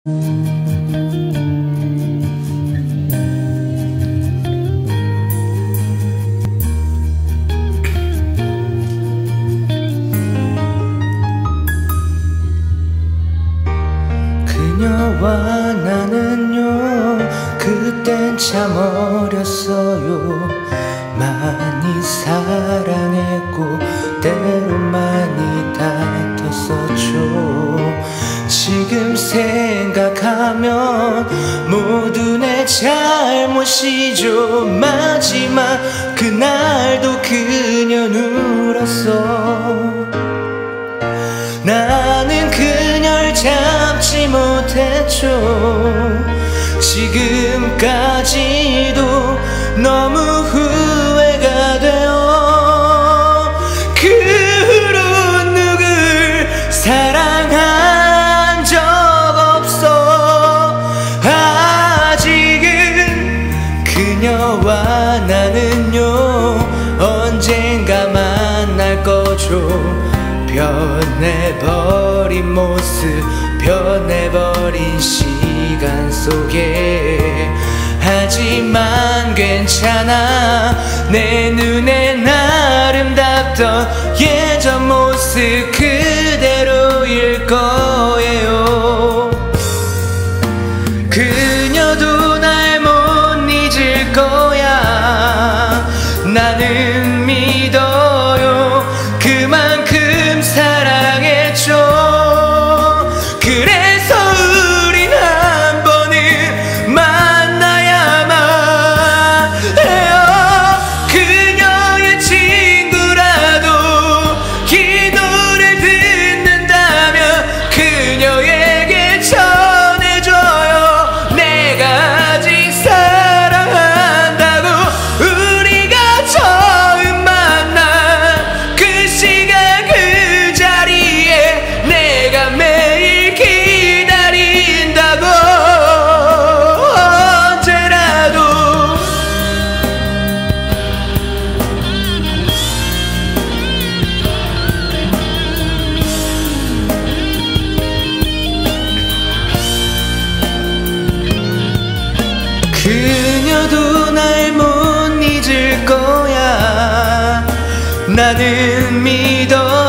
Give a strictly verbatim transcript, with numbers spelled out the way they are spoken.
그녀와 나는요 그땐 참 어렸어요. 많이 사랑했고 때로 많이 다퉜었죠. 지금 생각하면 모두 내 잘못이죠. 마지막 그날도 그녀는 울었어. 나는 그녀를 잡지 못했죠. 지금까지도 너무 후회가 돼요. 그 후로 누굴 사랑한 적 없어. 아직은 그녀와 나는요 언젠가 만날 거죠. 변해버린 모습, 변해버린 시간 속에 하지만 괜찮아. 내 눈엔 아름답던 예전 모습 그대로일 거예요. 그녀도 날 못 잊을 거야. 나는 믿어요. 그만큼 사랑했죠. 그래서 우린 한 번은 만나야만 해요. 그녀의 친구라도 이 노래를 듣는다면 그녀에게 전해줘요. 내가 아직 사랑한다고. 우리가 처음 만난 그 시간 그 자리에 내가 매일 기다린다고. 언제라도 그녀도 날 못 잊을 거야. 나는 믿어.